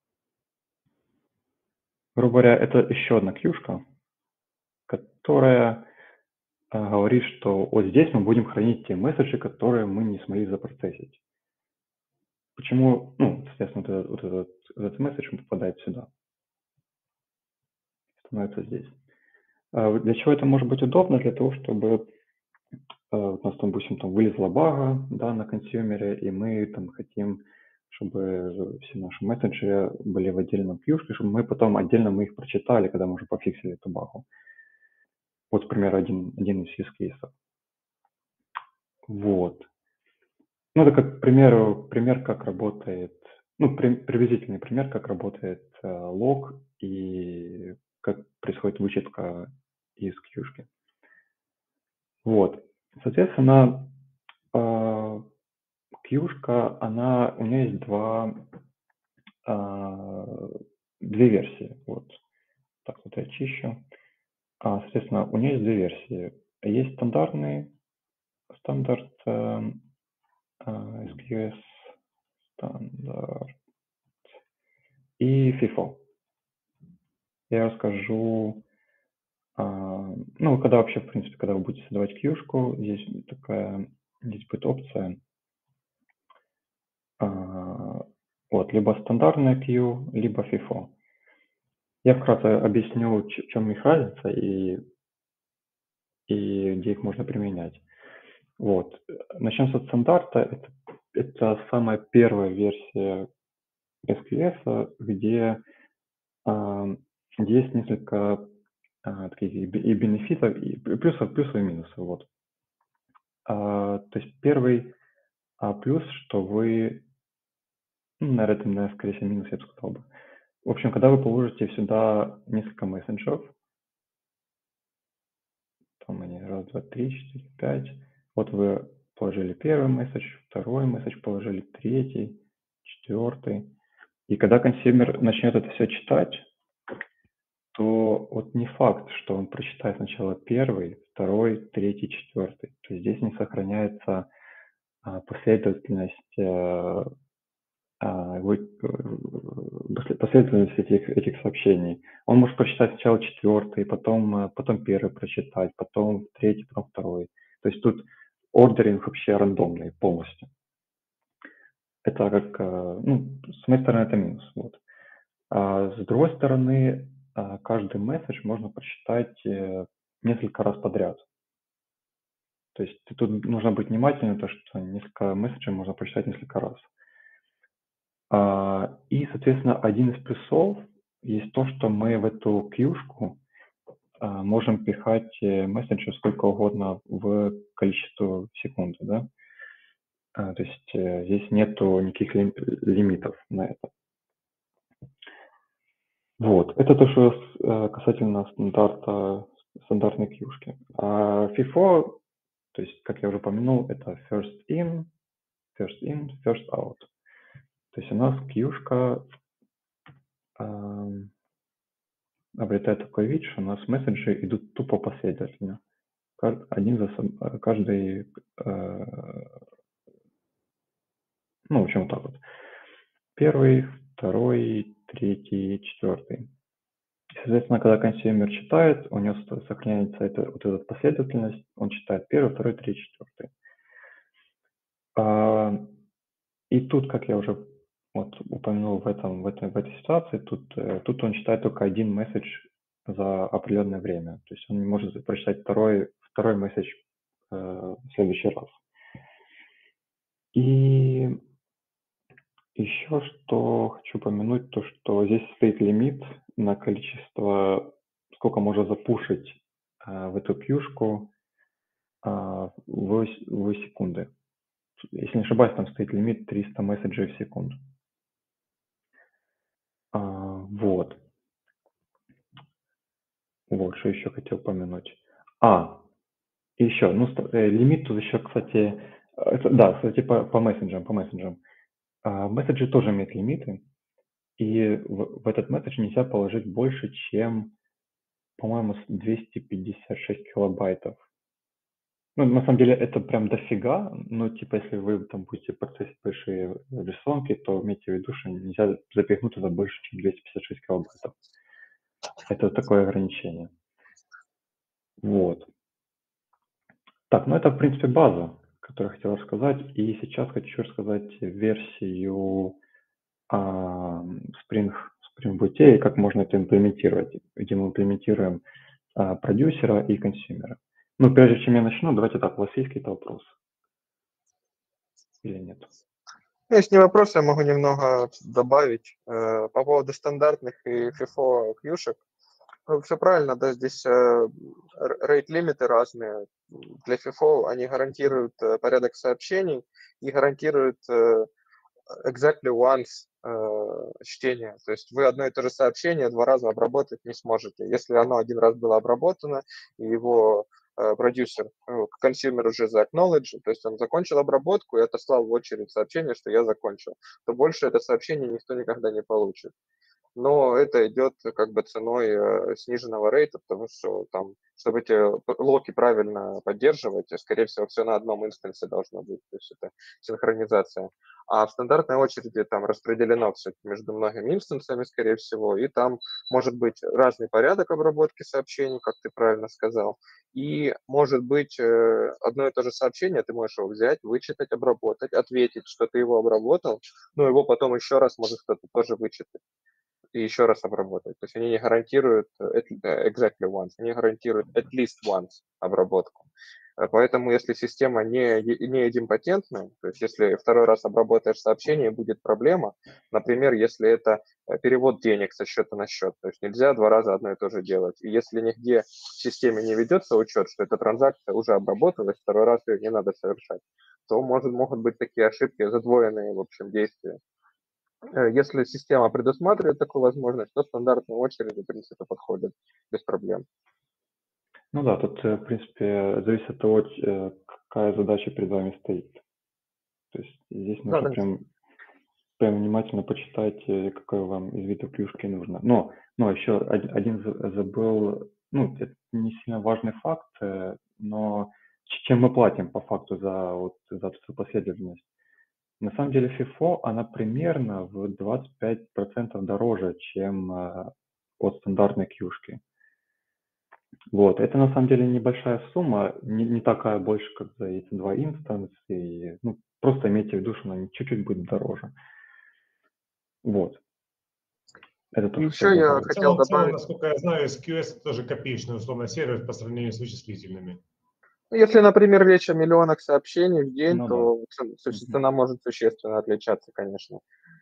Грубо говоря, это еще одна кьюшка, которая а, говорит, что вот здесь мы будем хранить те месседжи, которые мы не смогли запроцессить. Почему, ну, соответственно, вот этот, вот этот, вот этот месседж попадает сюда, становится здесь. А для чего это может быть удобно? Для того, чтобы а, у нас, там, допустим, там вылезла бага, да, на консюмере, и мы там хотим, чтобы все наши месседжи были в отдельном кьюшке, чтобы мы потом отдельно мы их прочитали, когда мы уже пофиксили эту багу. Вот, к примеру, один, один из use cases. Вот. Ну, это как, к примеру, пример, как работает, ну, при, приблизительный пример, как работает э, лог и как происходит вычетка из кьюшки. Вот. Соответственно, э, кьюшка, она, у нее есть два, э, две версии. Вот. Так, вот я очищу. А, соответственно, у нее есть две версии. Есть стандартный, стандарт э, эс кью эс стандарт и фифо. Я расскажу, а, ну, когда вообще, в принципе, когда вы будете создавать кьюшку, здесь такая, здесь будет опция, а, вот, либо стандартная queue, либо фифо. Я вкратце объясню, в чем их разница и, и где их можно применять. Вот. Начнем со стандарта. Это, это самая первая версия эс кью эс, где а, есть несколько а, таких и бенефитов, и плюсов, плюсов и минусов. Вот. А, то есть первый а, плюс, что вы, ну, наверное, это, наверное, скорее всего, минус, я бы сказал бы. В общем, когда вы положите сюда несколько месседжев, там они раз, два, три, четыре, пять, вот вы положили первый месседж, второй месседж положили, третий, четвертый, и когда консюмер начнет это все читать, то вот не факт, что он прочитает сначала первый, второй, третий, четвертый. То есть здесь не сохраняется а, последовательность, а, а, вы, последовательность этих, этих сообщений. Он может прочитать сначала четвертый, потом, потом первый прочитать, потом третий, потом второй. То есть тут ордеринг вообще рандомный полностью. Это как, ну, с моей стороны это минус. Вот. А с другой стороны, каждый месседж можно прочитать несколько раз подряд. То есть тут нужно быть внимательным, то что несколько месседжей можно прочитать несколько раз. И, соответственно, один из плюсов есть то, что мы в эту кьюшку можем пихать месседжи сколько угодно в количество секунд. Да? То есть здесь нету никаких лимитов на это. Вот, это то, что касательно стандарта, стандартной кьюшки. А фифо, то есть, как я уже упомянул, это first in, first in, first out. То есть у нас кьюшка э, обретает такой вид, что у нас месседжи идут тупо последовательно. Один за каждый, э, ну, в общем, вот так вот. Первый, второй, третий, четвертый. Соответственно, когда консюмер читает, у него сохраняется это, вот эта последовательность, он читает первый, второй, третий, четвертый. А, и тут, как я уже вот упомянул в, этом, в, этой, в этой ситуации, тут, тут он читает только один месседж за определенное время. То есть он не может прочитать второй, второй месседж э, в следующий раз. И еще что хочу упомянуть, то что здесь стоит лимит на количество, сколько можно запушить э, в эту кьюшку э, в, в секунды. Если не ошибаюсь, там стоит лимит триста месседжей в секунду. А, вот. Вот, что еще хотел упомянуть. А, и еще, ну, э, лимит тут еще, кстати, это, да, кстати, по, по мессенджам, по мессенджам. А, месседжи тоже имеют лимиты, и в, в этот месседж нельзя положить больше, чем, по-моему, двести пятьдесят шесть килобайтов. Ну, на самом деле это прям дофига, но типа если вы там будете процессить большие рисунки, то имейте в виду, что нельзя запихнуть туда больше, чем двести пятьдесят шесть килобайтов. Это такое ограничение. Вот. Так, ну это в принципе база, которую я хотел рассказать. И сейчас хочу рассказать версию а, Spring, Spring Boot и как можно это имплементировать, где мы имплементируем а, продюсера и консюмера. Ну, прежде чем я начну, давайте так, у вас есть какие-то вопросы? Или нет? Если не вопрос, я могу немного добавить э, по поводу стандартных и FIFO кьюшек. Ну, все правильно, да, здесь э, рейт-лимиты разные. Для FIFO они гарантируют э, порядок сообщений и гарантируют э, exactly once э, чтение. То есть вы одно и то же сообщение два раза обработать не сможете. Если оно один раз было обработано, и его э, продюсер, ну, консюмер уже заакноледжил, то есть он закончил обработку и отослал в очередь сообщение, что я закончил, то больше это сообщение никто никогда не получит. Но это идет как бы ценой э, сниженного рейта, потому что там, чтобы эти локи правильно поддерживать, скорее всего, все на одном инстансе должно быть, то есть это синхронизация. А в стандартной очереди там распределено все между многими инстансами, скорее всего, и там может быть разный порядок обработки сообщений, как ты правильно сказал, и может быть э, одно и то же сообщение, ты можешь его взять, вычитать, обработать, ответить, что ты его обработал, но его потом еще раз может кто-то тоже вычитать и еще раз обработать. То есть они не гарантируют exactly once, они гарантируют at least once обработку. Поэтому если система не, не идемпотентная, то есть если второй раз обработаешь сообщение, будет проблема, например, если это перевод денег со счета на счет, то есть нельзя два раза одно и то же делать. И если нигде в системе не ведется учет, что эта транзакция уже обработалась, второй раз ее не надо совершать, то может, могут быть такие ошибки, задвоенные, в общем, действия. Если система предусматривает такую возможность, то стандартные очереди, в принципе, подходят без проблем. Ну да, тут, в принципе, зависит от того, какая задача перед вами стоит. То есть здесь нужно да, прям, прям внимательно почитать, какой вам из видов клюшки нужно. Но, но еще один забыл, ну, это не сильно важный факт, но чем мы платим по факту за, вот, за эту последовательность. На самом деле FIFO, она примерно в двадцать пять процентов дороже, чем от стандартной кьюшки. Вот, это на самом деле небольшая сумма, не, не такая больше, как за эти два инстанции. Ну, просто имейте в виду, что она чуть-чуть будет дороже. Вот. Это то, Еще что я хотел в целом, добавить. Насколько я знаю, эс кью эс тоже копеечный условно сервис по сравнению с вычислительными. Если, например, речь о миллионах сообщений в день, ну, то да. цена угу. может существенно отличаться, конечно.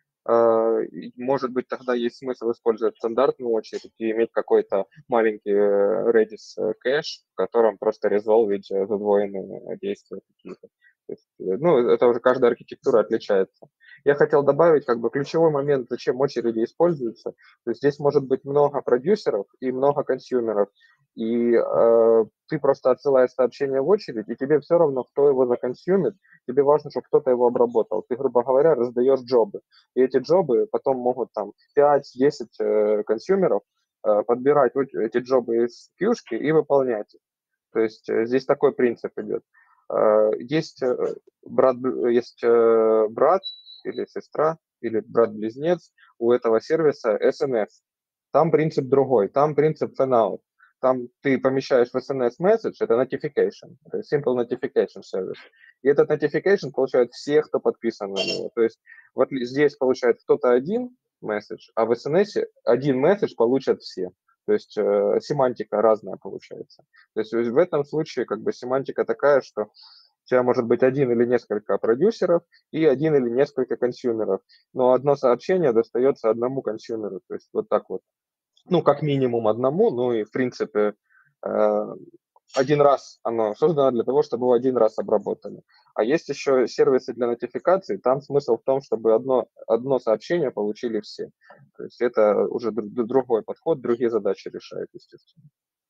Может быть, тогда есть смысл использовать стандартную очередь и иметь какой-то маленький Redis кэш, в котором просто резолвить задвоенные действия какие-то. Есть, ну, это уже каждая архитектура отличается. Я хотел добавить, как бы, ключевой момент, зачем очереди используются. То есть здесь может быть много продюсеров и много консюмеров. И э, ты просто отсылаешь сообщение в очередь, и тебе все равно, кто его законсюмит, тебе важно, чтобы кто-то его обработал. Ты, грубо говоря, раздаешь джобы. И эти джобы потом могут там пять-десять э, консюмеров э, подбирать эти джобы из кьюшки и выполнять их. То есть э, здесь такой принцип идет. Э, есть э, брат, есть э, брат или сестра, или брат-близнец у этого сервиса эс эн эс. Там принцип другой, там принцип fan-out. Там ты помещаешь в эс эн эс message, это notification, это simple notification service. И этот notification получают все, кто подписан на него. То есть вот здесь получает кто-то один месседж, а в эс эн эс один месседж получат все. То есть э, семантика разная получается. То есть в этом случае как бы семантика такая, что у тебя может быть один или несколько продюсеров и один или несколько консюмеров, но одно сообщение достается одному консюмеру. То есть вот так вот. Ну, как минимум одному, ну и в принципе э, один раз оно создано для того, чтобы его один раз обработали. А есть еще сервисы для нотификации, там смысл в том, чтобы одно, одно сообщение получили все. То есть это уже другой подход, другие задачи решает, естественно.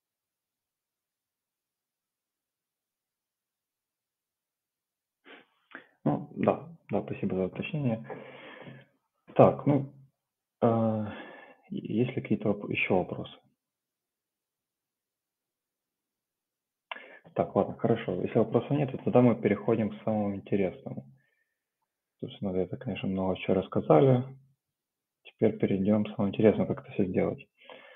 Ну, да, да, спасибо за уточнение. Так, ну, э, есть ли какие-то еще вопросы? Так, ладно, хорошо. Если вопросов нет, то тогда мы переходим к самому интересному. То есть, ну, это, конечно, много чего рассказали. Теперь перейдем к самому интересному, как это все сделать.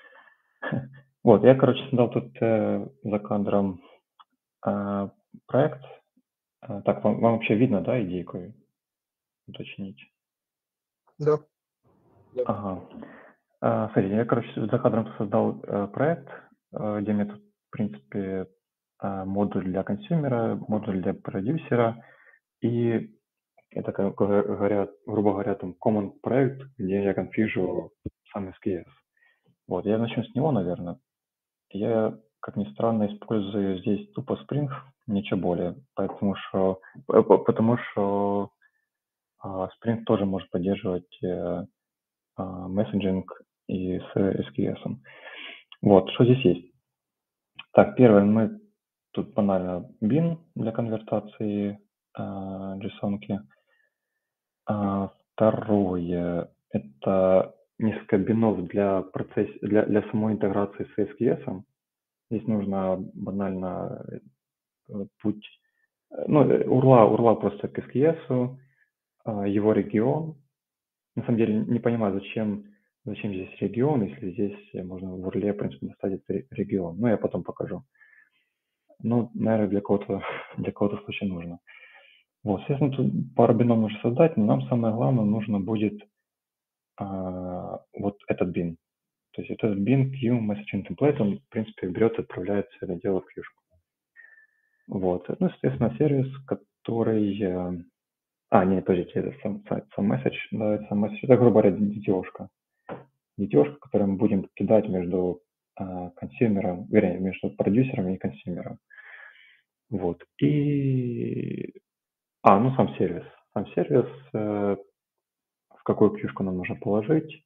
Вот, я, короче, создал тут э, за кадром э, проект. Э, так, вам, вам вообще видно, да, идейку уточнить? Да. Ага. А, смотрите, я, короче, за кадром создал э, проект, э, где мне тут, в принципе, э, модуль для консюмера, модуль для продюсера, и это, как говоря, грубо говоря, там common проект, где я конфижу сам эс кей эс. Вот, я начну с него, наверное. Я, как ни странно, использую здесь тупо Spring, ничего более, потому что, потому что а, Spring тоже может поддерживать э, а, месседжинг и с эс кей эс. Вот, что здесь есть? Так, первое, мы тут банально bin для конвертации э, JSON-ки. А, второе, это несколько бинов для, процесс, для, для самой интеграции с эс кей эс. Здесь нужно банально э, путь, э, ну, э, урла, урла просто к эс кей эс, э, его регион. На самом деле не понимаю, зачем, зачем здесь регион, если здесь можно в урле, в принципе, достать этот регион. Ну, я потом покажу. Ну, наверное, для кого-то для кого-то случай нужно. Вот, естественно, тут пару бинов нужно создать, но нам самое главное нужно будет а, вот этот бин. То есть этот бин queue messaging template, он, в принципе, берет и отправляет все это дело в кьюшку. Вот. Ну, естественно, сервис, который... А, нет, подождите, это сам, сам message, да, это сам message. Это, грубо говоря, ди ти о-шка. ди ти о-шка, которую мы будем кидать между а, консюмером, вернее, между продюсером и консюмером. Вот. И... А, ну, сам сервис. Сам сервис, э, в какую кьюшку нам нужно положить.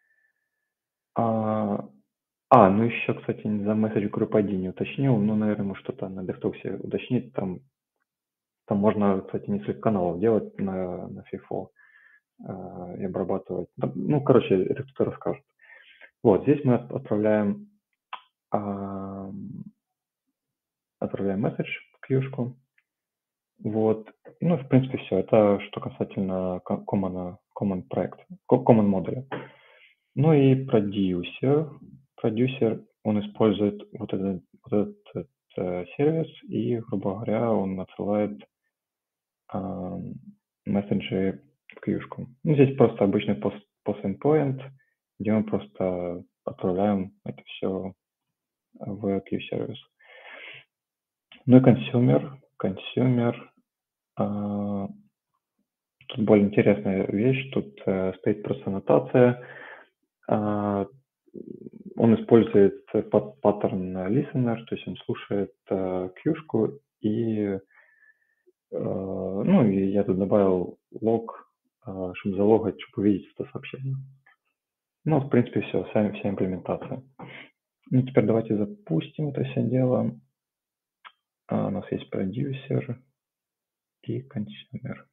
А, а, ну еще, кстати, за message group ай ди не уточнил, ну, наверное, может что-то на дефтоксе уточнить, там, там можно, кстати, несколько каналов делать на, на фифо э, и обрабатывать. Ну, короче, это кто-то расскажет. Вот, здесь мы отправляем, э, отправляем message в кьюшку. Вот, ну, в принципе, все. Это что касательно common, common проекта, common модуля. Ну и продюсер. Продюсер, он использует вот этот, вот этот, этот э, сервис и, грубо говоря, он отсылает э, месседжи в кьюшку. Ну, здесь просто обычный post, post endpoint, где мы просто отправляем это все в queue-сервис. Ну и консюмер. Консюмер. Э, тут более интересная вещь. Тут э, стоит просто аннотация. Э, Он использует паттерн listener, то есть он слушает uh, кьюшку и, uh, ну, и я тут добавил лог, uh, чтобы залогать, чтобы увидеть это сообщение. Ну, в принципе, все, вся, вся имплементация. Ну, теперь давайте запустим это все дело. Uh, у нас есть продюсер и консюмер.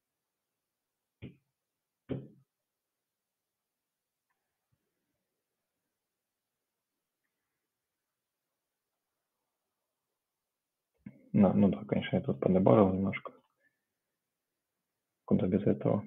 Ну, ну да, конечно, я тут подобавил немножко. Куда без этого.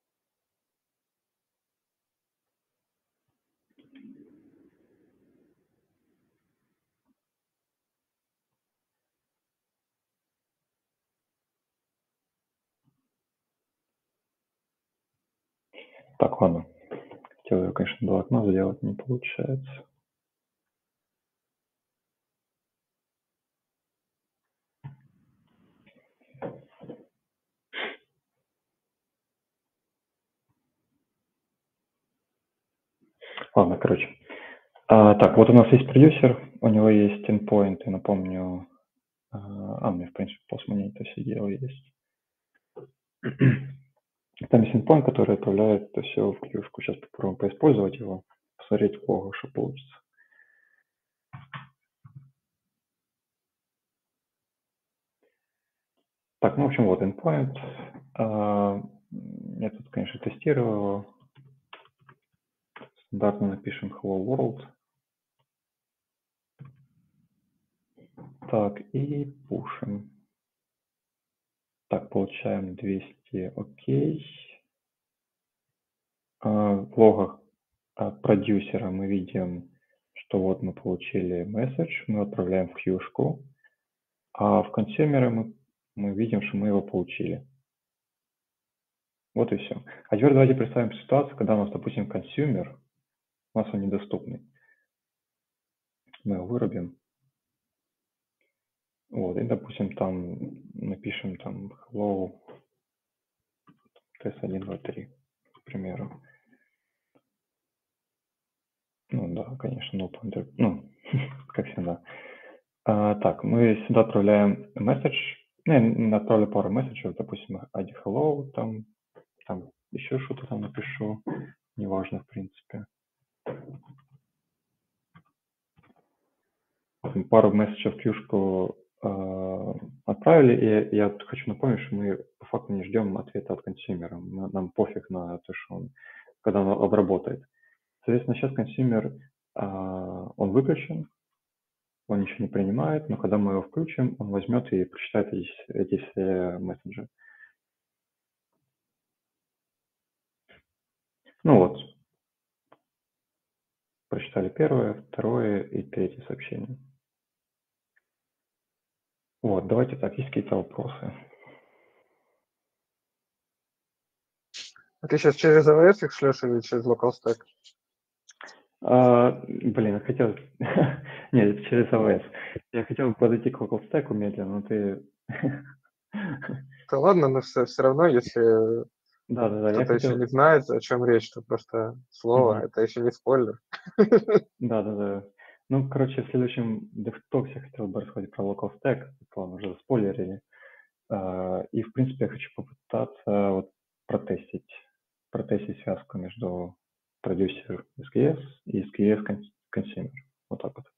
Так, ладно. Хотел я, конечно, два окна сделать, не получается. Ладно, короче. А, так, вот у нас есть продюсер, у него есть endpoint, я напомню. А, у меня, в принципе, постмани это все дело есть. Там есть endpoint, который отправляет это все в кьюшку. Сейчас попробуем поиспользовать его, посмотреть в логах, что получится. Так, ну, в общем, вот endpoint. А, я тут, конечно, тестировал его. Стандартно напишем hello world. Так, и пушим. Так, получаем двести, окей. А, В логах от продюсера мы видим, что вот мы получили месседж, мы отправляем в кьюшку, а в консюмере мы, мы видим, что мы его получили. Вот и все. А теперь давайте представим ситуацию, когда у нас, допустим, консюмер, у нас он недоступный. Мы его вырубим. Вот, и, допустим, там напишем там hello тест один, два, три, к примеру. Ну да, конечно, no pointer, ну, как всегда. А, так, мы сюда отправляем месседж. Ну, я отправлю пару месседжей, допустим, ай ди hello, там, там еще что-то там напишу, неважно, в принципе. Пару месседжей в кьюшку э, отправили, и я хочу напомнить, что мы по факту не ждем ответа от консюмера. Нам пофиг на то, что он, когда он обработает. Соответственно, сейчас консюмер, э, он выключен, он ничего не принимает, но когда мы его включим, он возьмет и прочитает эти, эти все месседжи. Ну вот, прочитали первое, второе и третье сообщение. Вот, давайте так, есть какие-то вопросы? А ты сейчас через эй ви эс их шлешь или через Local Stack? А, блин, я хотел... Нет, это через эй ви эс. Я хотел подойти к Local Stack медленно, но ты... Да ладно, но все, все равно, если Да-да-да, я кто-то еще хотел... не знает, о чем речь, то просто слово, Мгм. это еще не спойлер. Да-да-да. Ну, короче, в следующем дефтоксе я хотел бы рассказать про Local Stack, ладно, уже заспойлерили. А, И, в принципе, я хочу попытаться вот протестить, протестить связку между продюсер эс кей эс и эс кей эс Consumer. Вот так вот.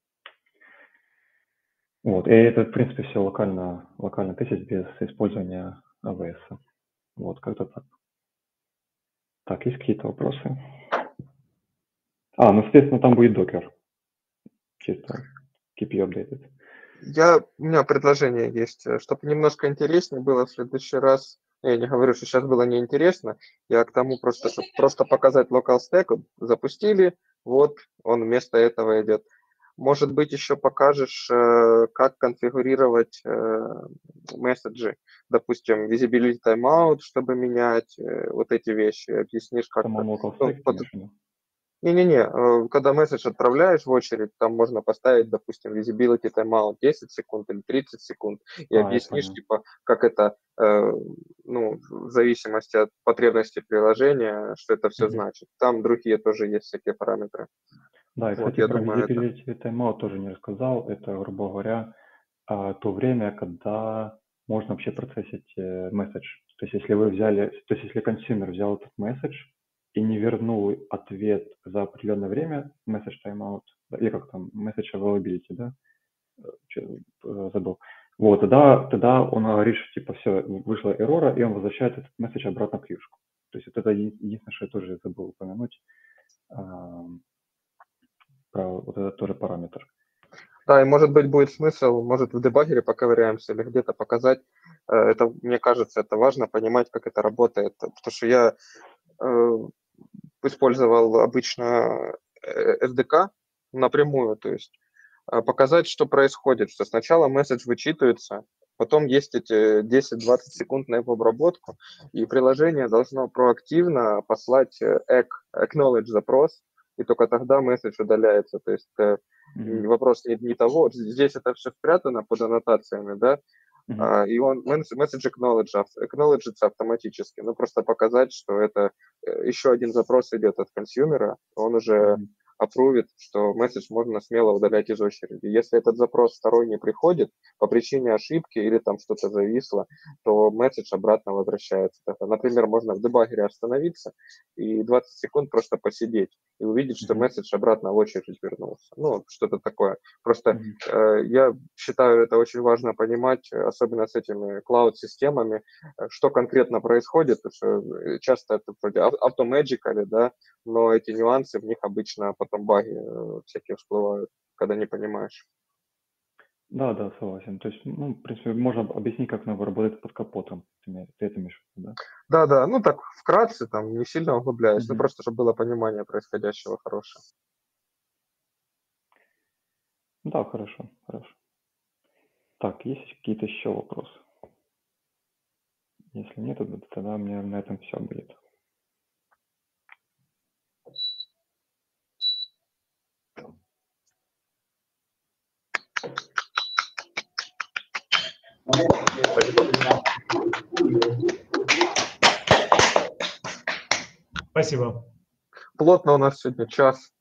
Вот, и это, в принципе, все локально, локально тестить без использования эй ви эс. Вот, как-то так. Так, есть какие-то вопросы? А, ну, соответственно, там будет докер. Чисто keep you updated. Я, у меня предложение есть, чтобы немножко интереснее было в следующий раз. Я не говорю, что сейчас было неинтересно. Я к тому просто, чтобы просто показать local stack, запустили, вот он вместо этого идет. Может быть, еще покажешь, как конфигурировать месседжи. Допустим, visibility timeout, чтобы менять вот эти вещи. Объяснишь, как... Самому local stack, конечно. Не-не-не, когда месседж отправляешь в очередь, там можно поставить, допустим, visibility timeout десять секунд или тридцать секунд, и А, объяснишь, типа, как это, э, ну, в зависимости от потребностей приложения, что это все Мгм. значит. Там другие тоже есть всякие параметры. Да, и, Вот, кстати, я про думаю, это... visibility timeout тоже не рассказал. Это, грубо говоря, а, то время, когда можно вообще процессить э, месседж. То есть, если вы взяли, то есть, если консюмер взял этот месседж и не вернул ответ за определенное время, message timeout, или как там, message availability, да, Чё, э, забыл. Вот, тогда, тогда он говорит, что типа все, вышла эррора, и он возвращает этот месседж обратно в кьюшку. То есть вот это еди- единственное, что я тоже забыл упомянуть, а, про вот этот тоже параметр. Да, и может быть будет смысл, может в дебагере поковыряемся или где-то показать. Э, Это, мне кажется, это важно понимать, как это работает. Потому что я э, использовал обычно э, эс ди кей напрямую, то есть э, показать, что происходит, что сначала месседж вычитывается, потом есть эти десять-двадцать секунд на его обработку, и приложение должно проактивно послать э, эг, acknowledge запрос, и только тогда месседж удаляется. То есть э, Мгм. вопрос не, не того, здесь это все спрятано под аннотациями, да, Мгм. а, и он message acknowledge, acknowledgeится автоматически. Ну, просто показать, что это э, еще один запрос идет от консюмера, он уже Мгм. аппрувит, что месседж можно смело удалять из очереди. Если этот запрос второй не приходит по причине ошибки или там что-то зависло, то месседж обратно возвращается. Это, например, можно в дебагере остановиться и двадцать секунд просто посидеть и увидеть, что Мгм. месседж обратно в очередь вернулся. Ну, что-то такое. Просто Мгм. э, я считаю, это очень важно понимать, особенно с этими клауд-системами, э, что конкретно происходит, потому что э, часто это вроде автомэджикали, да, но эти нюансы, в них обычно потом баги э, всякие всплывают, когда не понимаешь. Да, да, согласен. То есть, ну, в принципе, можно объяснить, как надо работать под капотом. Ты, ме- ты это имеешь в виду, да? Да, да, ну так вкратце, там не сильно углубляясь, ну Мгм. просто чтобы было понимание происходящего хорошее. Да, хорошо, хорошо. Так, есть какие-то еще вопросы? Если нет, то тогда у меня на этом все будет. Спасибо. Плотно у нас сегодня час.